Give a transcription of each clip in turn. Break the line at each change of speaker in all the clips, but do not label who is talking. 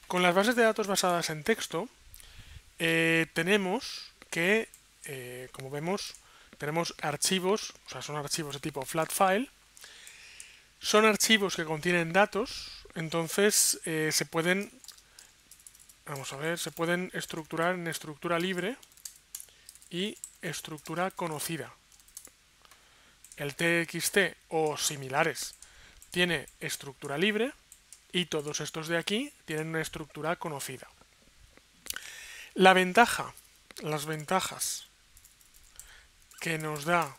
Con las bases de datos basadas en texto, tenemos que, como vemos, tenemos archivos, o sea, son archivos de tipo flat file, son archivos que contienen datos, entonces se pueden, vamos a ver, se pueden estructurar en estructura libre y estructura conocida. El TXT o similares tiene estructura libre y todos estos de aquí tienen una estructura conocida. La ventaja, las ventajas que nos da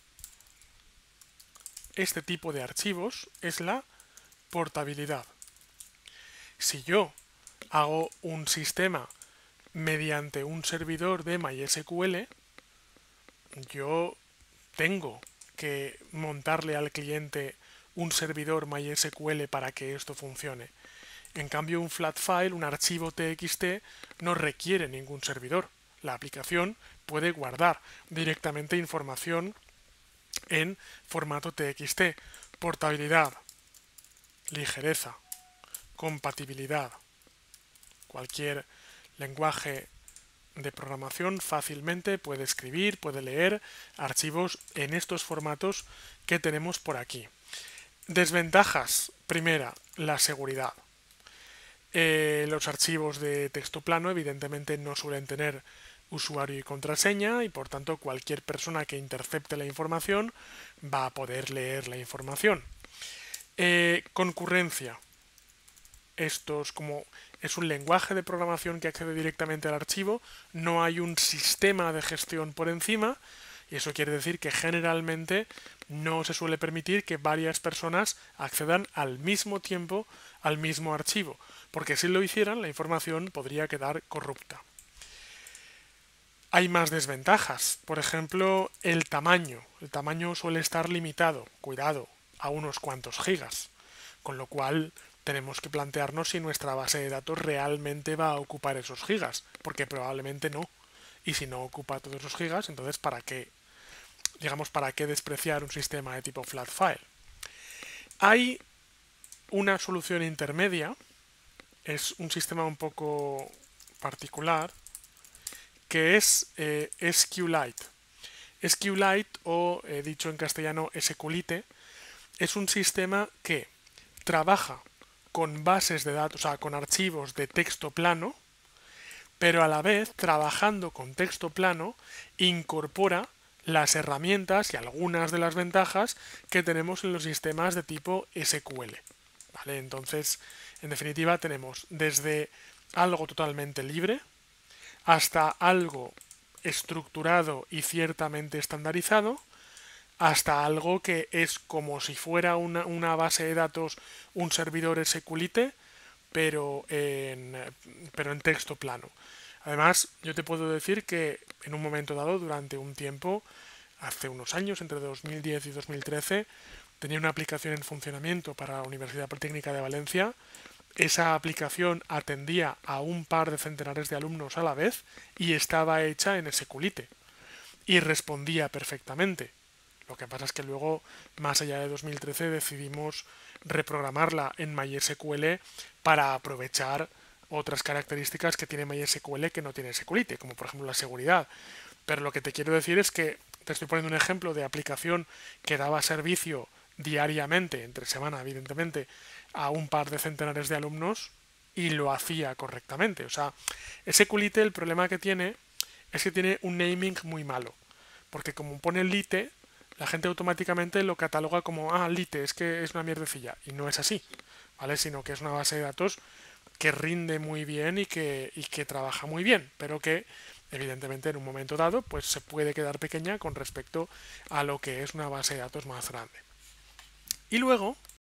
este tipo de archivos es la portabilidad. Si yo hago un sistema mediante un servidor de MySQL, yo tengo que montarle al cliente un servidor MySQL para que esto funcione. En cambio, un flat file, un archivo TXT, no requiere ningún servidor. La aplicación puede guardar directamente información en formato TXT. Portabilidad, ligereza, compatibilidad. Cualquier lenguaje de programación fácilmente puede escribir, puede leer archivos en estos formatos que tenemos por aquí. Desventajas. Primera, la seguridad. Los archivos de texto plano evidentemente no suelen tener usuario y contraseña y por tanto cualquier persona que intercepte la información va a poder leer la información. Concurrencia. Como es un lenguaje de programación que accede directamente al archivo, no hay un sistema de gestión por encima y eso quiere decir que generalmente no se suele permitir que varias personas accedan al mismo tiempo al mismo archivo, porque si lo hicieran la información podría quedar corrupta. Hay más desventajas, por ejemplo, el tamaño. El tamaño suele estar limitado, cuidado, a unos cuantos gigas, con lo cual tenemos que plantearnos si nuestra base de datos realmente va a ocupar esos gigas, porque probablemente no. Y si no ocupa todos esos gigas, entonces ¿para qué? Digamos, ¿para qué despreciar un sistema de tipo flat file? Hay una solución intermedia, es un sistema un poco particular, que es SQLite. SQLite, o dicho en castellano SQLite, es un sistema que trabaja con bases de datos, o sea, con archivos de texto plano, pero a la vez, trabajando con texto plano, incorpora las herramientas y algunas de las ventajas que tenemos en los sistemas de tipo SQL. ¿Vale? Entonces, en definitiva, tenemos desde algo totalmente libre hasta algo estructurado y ciertamente estandarizado, hasta algo que es como si fuera una base de datos, un servidor SQLite, pero en texto plano. Además, yo te puedo decir que en un momento dado, durante un tiempo, hace unos años, entre 2010 y 2013, tenía una aplicación en funcionamiento para la Universidad Politécnica de Valencia. Esa aplicación atendía a un par de centenares de alumnos a la vez y estaba hecha en SQLite y respondía perfectamente. Lo que pasa es que luego, más allá de 2013, decidimos reprogramarla en MySQL para aprovechar otras características que tiene MySQL que no tiene SQLite, como por ejemplo la seguridad. Pero lo que te quiero decir es que te estoy poniendo un ejemplo de aplicación que daba servicio diariamente, entre semana evidentemente, a un par de centenares de alumnos y lo hacía correctamente. O sea, SQLite el problema que tiene es que tiene un naming muy malo, porque como pone lite, la gente automáticamente lo cataloga como, lite, es que es una mierdecilla, y no es así, ¿vale? Sino que es una base de datos que rinde muy bien y que trabaja muy bien, pero que evidentemente en un momento dado pues se puede quedar pequeña con respecto a lo que es una base de datos más grande. Y luego